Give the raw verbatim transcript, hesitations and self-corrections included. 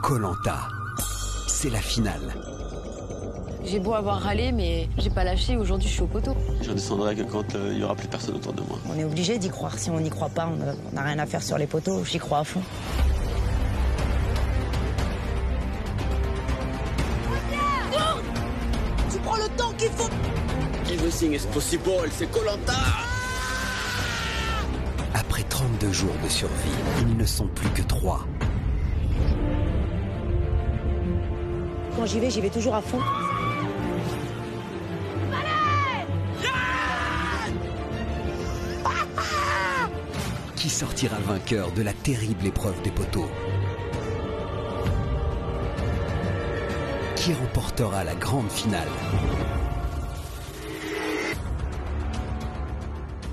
koh lanta. C'est la finale. J'ai beau avoir râlé, mais j'ai pas lâché. Aujourd'hui, je suis au poteau. Je redescendrai que quand il euh, y aura plus personne autour de moi. On est obligé d'y croire. Si on n'y croit pas, on n'a rien à faire sur les poteaux. J'y crois à fond. Tu prends le temps qu'il faut. Everything is possible, c'est koh lanta. Après trente-deux jours de survie, ils ne sont plus que trois. Quand j'y vais, j'y vais toujours à fond. Qui sortira vainqueur de la terrible épreuve des poteaux? Qui remportera la grande finale?